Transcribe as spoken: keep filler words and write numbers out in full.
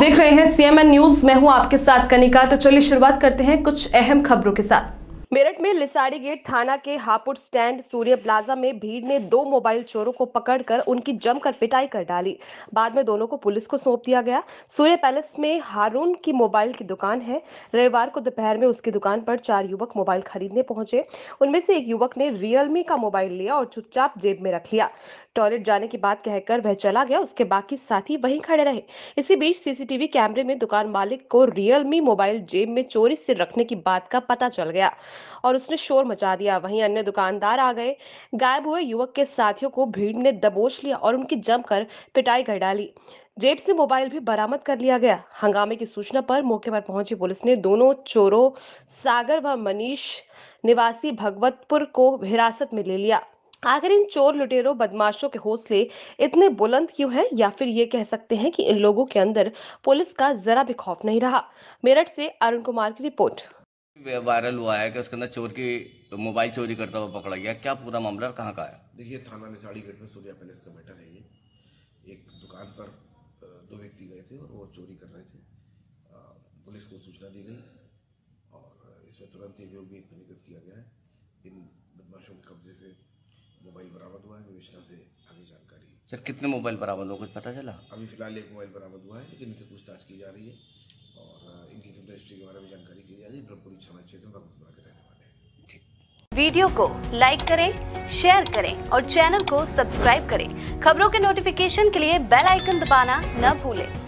देख रहे हैं सीएमएन न्यूज। मैं हूं आपके साथ कनिका। तो चलिए शुरुआत करते हैं कुछ अहम खबरों के साथ। मेरठ में लिसाड़ी गेट थाना के हापुड़ स्टैंड सूर्य प्लाजा में भीड़ ने दो मोबाइल चोरों को पकड़कर उनकी जमकर पिटाई कर डाली। बाद में दोनों को पुलिस को सौंप दिया गया। सूर्य पैलेस में हारून की मोबाइल की दुकान है। रविवार को दोपहर में उसकी दुकान पर चार युवक मोबाइल खरीदने पहुंचे। उनमें से एक युवक ने रियलमी का मोबाइल लिया और चुपचाप जेब में रख लिया। टॉयलेट जाने की बात कहकर वह चला गया। उसके बाकी साथी वहीं खड़े रहे। इसी बीच सीसीटीवी कैमरे में दुकान मालिक को रियलमी मोबाइल जेब में चोरी से रखने की बात का पता चल गया और उसने शोर मचा दिया। वहीं अन्य दुकानदार आ गए। गायब हुए युवक के साथियों को भीड़ ने दबोच लिया और उनकी जमकर पिटाई कर डाली। जेब से मोबाइल भी बरामद कर लिया गया। हंगामे की सूचना पर मौके पर पहुंची पुलिस ने दोनों चोरों सागर व मनीष निवासी भगवतपुर को हिरासत में ले लिया। आखिर इन चोर लुटेरों बदमाशों के हौसले इतने बुलंद क्यों हैं, या फिर ये कह सकते हैं कि इन लोगों के अंदर पुलिस का जरा भी खौफ नहीं रहा। मेरठ से अरुण कुमार की रिपोर्ट। वायरल हुआ है कि उसके अंदर चोर की मोबाइल चोरी करता हुआ पकड़ा गया। क्या पूरा मामला कहाँ का है? देखिए, थाना लिसाड़ी गेट में सूर्या पैलेस का मैटर है। ये एक दुकान पर दो व्यक्ति गए थे और वो चोरी कर रहे थे। पुलिस को सूचना दी गई और इसमें तुरंत ही उपयोग भी पंजीकृत किया गया है। इन बदमाशों के कब्जे से मोबाइल बरामद हुआ है। विवेचना से आगे जानकारी। सर, कितने मोबाइल बरामद हो, कुछ पता चला? अभी फिलहाल एक मोबाइल बरामद हुआ है, लेकिन इनसे पूछताछ की जा रही है और इनकी क्रिमिनल हिस्ट्री के बारे में जानकारी की जा रही है। ब्रह्मपुरी थाना क्षेत्र में भगवतपुर के रहने वाले हैं। वीडियो को लाइक करें, शेयर करें और चैनल को सब्सक्राइब करें। खबरों के नोटिफिकेशन के लिए बेल आइकन दबाना न भूलें।